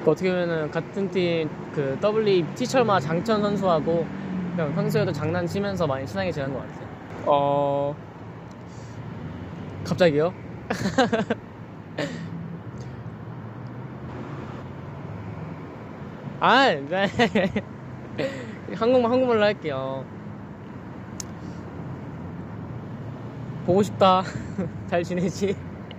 어떻게 보면은 같은 팀 그 WE 티철마 장천 선수하고 그냥 평소에도 장난치면서 많이 친하게 지낸 것 같아요. 갑자기요? 네. 한국말로 할게요. 보고 싶다. 잘 지내지?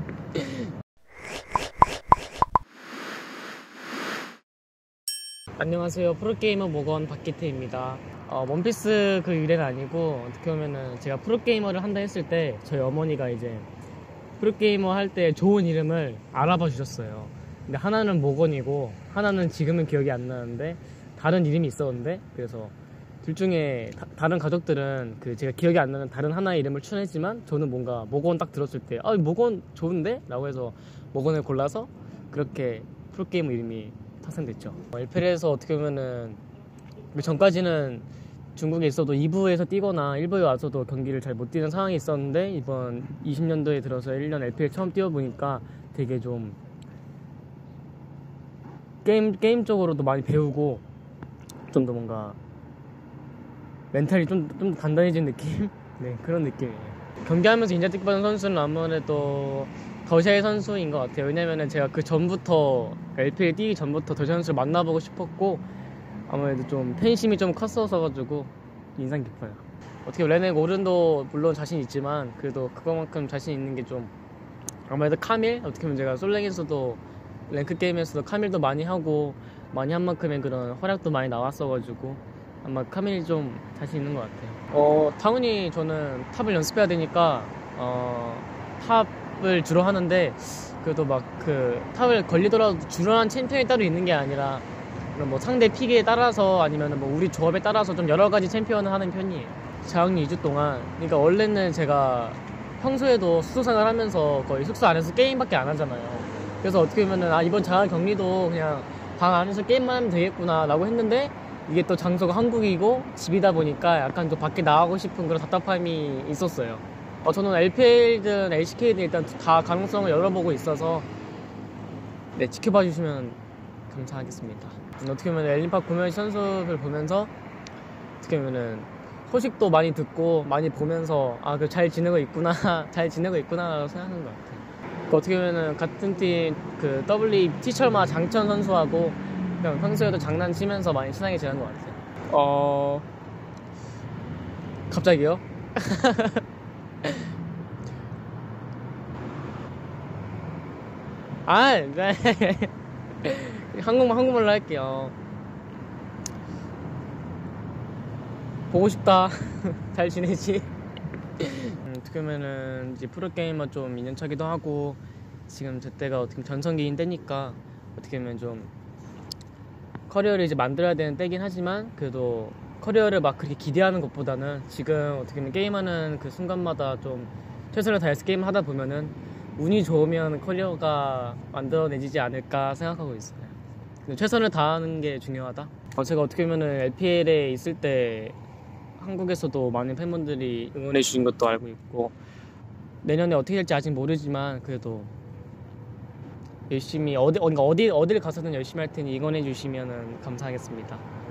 안녕하세요. 프로게이머 모건 박기태입니다. 원피스 그 유래는 아니고, 어떻게 보면은 제가 프로게이머를 한다 했을 때 저희 어머니가 이제 프로게이머 할 때 좋은 이름을 알아봐 주셨어요. 근데 하나는 모건이고 하나는 지금은 기억이 안 나는데 다른 이름이 있었는데, 그래서 둘 중에 다른 가족들은 그 제가 기억이 안 나는 다른 하나의 이름을 추천했지만 저는 뭔가 모건 딱 들었을 때 모건 좋은데? 라고 해서 모건을 골라서 그렇게 프로게이머 이름이 탄생됐죠. LPL에서 어떻게 보면은 그 전까지는 중국에 있어도 2부에서 뛰거나 1부에 와서도 경기를 잘 못 뛰는 상황이 있었는데, 이번 20년도에 들어서 1년 LPL 처음 뛰어보니까 되게 좀 게임 쪽으로도 많이 배우고 좀 더 뭔가 멘탈이 좀 더 단단해진 느낌? 네, 그런 느낌이에요. 경기하면서 인자틱받은 선수는 아무래도 더샤이 선수인 것 같아요. 왜냐면은 제가 그 전부터 LPL 뛰기 전부터 더샤이 선수를 만나보고 싶었고, 아무래도 좀 팬심이 좀 컸어가지고 인상 깊어요. 어떻게 레넥 오른도 물론 자신 있지만 그래도 그거만큼 자신 있는 게 좀 아무래도 카밀? 어떻게 보면 제가 솔랭에서도 랭크 게임에서도 카밀도 많이 하고 많이 한 만큼의 그런 활약도 많이 나왔어가지고 아마 카밀이 좀 자신 있는 것 같아요. 당연히 저는 탑을 연습해야 되니까 탑을 주로 하는데, 그래도 막 그 탑을 걸리더라도 주로 한 챔피언이 따로 있는 게 아니라 뭐 상대 픽에 따라서 아니면 뭐 우리 조합에 따라서 좀 여러 가지 챔피언을 하는 편이에요. 자학리 2주 동안, 그러니까 원래는 제가 평소에도 숙소 생활 하면서 거의 숙소 안에서 게임밖에 안 하잖아요. 그래서 어떻게 보면은 이번 자가 격리도 그냥 방 안에서 게임만 하면 되겠구나 라고 했는데, 이게 또 장소가 한국이고 집이다 보니까 약간 좀 밖에 나가고 싶은 그런 답답함이 있었어요. 저는 LPL든 LCK든 일단 다 가능성을 열어보고 있어서 네, 지켜봐 주시면 감사하겠습니다. 어떻게 보면 엘린팍 구면 선수를 보면서 어떻게 보면은 소식도 많이 듣고 많이 보면서 그 잘 지내고 있구나 잘 지내고 있구나라고 생각하는 것 같아요. 어떻게 보면은 같은 팀 그 WE 티철마 장천 선수하고 그냥 평소에도 장난치면서 많이 친하게 지낸 것 같아요. 갑자기요? 네. 한국말로 할게요. 보고 싶다. 잘 지내지? 어떻게 보면은 이제 프로게이머 좀 2년 차기도 하고 지금 제 때가 어떻게 보면 전성기인 때니까 어떻게 보면 좀 커리어를 이제 만들어야 되는 때긴 하지만, 그래도 커리어를 막 그렇게 기대하는 것보다는 지금 어떻게 보면 게임하는 그 순간마다 좀 최선을 다해서 게임 하다 보면은 운이 좋으면 커리어가 만들어내지지 않을까 생각하고 있어요. 최선을 다하는 게 중요하다. 제가 어떻게 보면은 LPL에 있을 때 한국에서도 많은 팬분들이 응원해 주신 것도 알고 있고, 내년에 어떻게 될지 아직 모르지만 그래도 열심히 어딜 가서든 열심히 할 테니 응원해 주시면 감사하겠습니다.